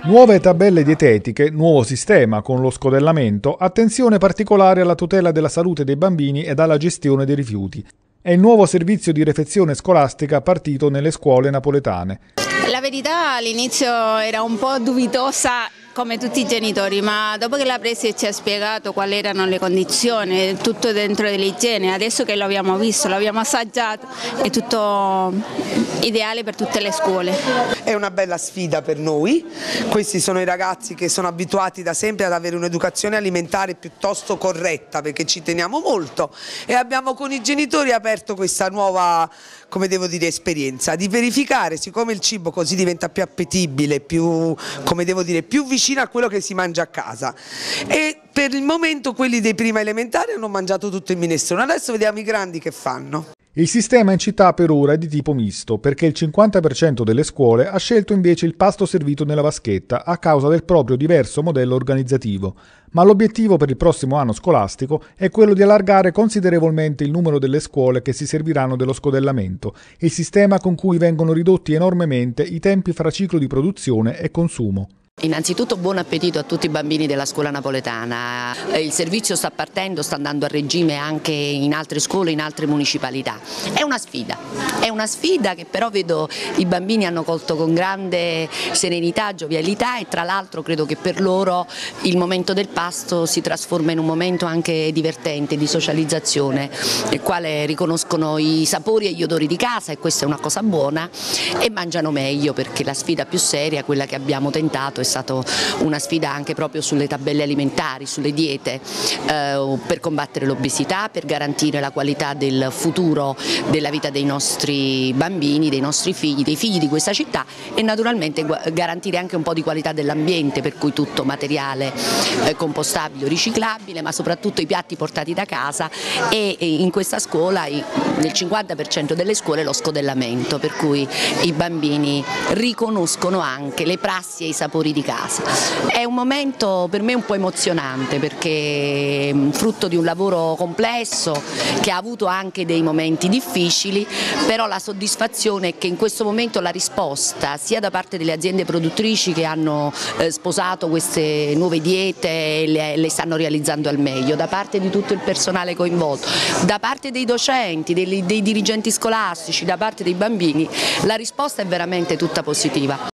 Nuove tabelle dietetiche, nuovo sistema con lo scodellamento, attenzione particolare alla tutela della salute dei bambini ed alla gestione dei rifiuti. È il nuovo servizio di refezione scolastica partito nelle scuole napoletane. La verità all'inizio era un po' dubitosa come tutti i genitori, ma dopo che la presi e ci ha spiegato quali erano le condizioni, tutto dentro dell'igiene, adesso che lo abbiamo visto, lo abbiamo assaggiato, è tutto ideale per tutte le scuole. È una bella sfida per noi, questi sono i ragazzi che sono abituati da sempre ad avere un'educazione alimentare piuttosto corretta, perché ci teniamo molto, e abbiamo con i genitori aperto questa nuova, come devo dire, esperienza di verificare, siccome il cibo così diventa più appetibile, più, come devo dire, più vicino a quello che si mangia a casa, e per il momento quelli dei prima elementari hanno mangiato tutto il minestrone, adesso vediamo i grandi che fanno. Il sistema in città per ora è di tipo misto, perché il 50% delle scuole ha scelto invece il pasto servito nella vaschetta a causa del proprio diverso modello organizzativo. Ma l'obiettivo per il prossimo anno scolastico è quello di allargare considerevolmente il numero delle scuole che si serviranno dello scodellamento, il sistema con cui vengono ridotti enormemente i tempi fra ciclo di produzione e consumo. Innanzitutto buon appetito a tutti i bambini della scuola napoletana, il servizio sta partendo, sta andando a regime anche in altre scuole, in altre municipalità. È una sfida che però vedo i bambini hanno colto con grande serenità, giovialità, e tra l'altro credo che per loro il momento del pasto si trasforma in un momento anche divertente, di socializzazione, nel quale riconoscono i sapori e gli odori di casa, e questa è una cosa buona, e mangiano meglio, perché la sfida più seria, quella che abbiamo tentato, è stata una sfida anche proprio sulle tabelle alimentari, sulle diete, per combattere l'obesità, per garantire la qualità del futuro della vita dei nostri bambini, dei nostri figli, dei figli di questa città, e naturalmente garantire anche un po' di qualità dell'ambiente, per cui tutto materiale compostabile o riciclabile, ma soprattutto i piatti portati da casa, e in questa scuola, nel 50% delle scuole, lo scodellamento, per cui i bambini riconoscono anche le prassi e i sapori di casa. È un momento per me un po' emozionante, perché è frutto di un lavoro complesso che ha avuto anche dei momenti difficili, però la soddisfazione è che in questo momento la risposta, sia da parte delle aziende produttrici che hanno sposato queste nuove diete, le stanno realizzando al meglio, da parte di tutto il personale coinvolto, da parte dei docenti, dei dirigenti scolastici, da parte dei bambini, la risposta è veramente tutta positiva.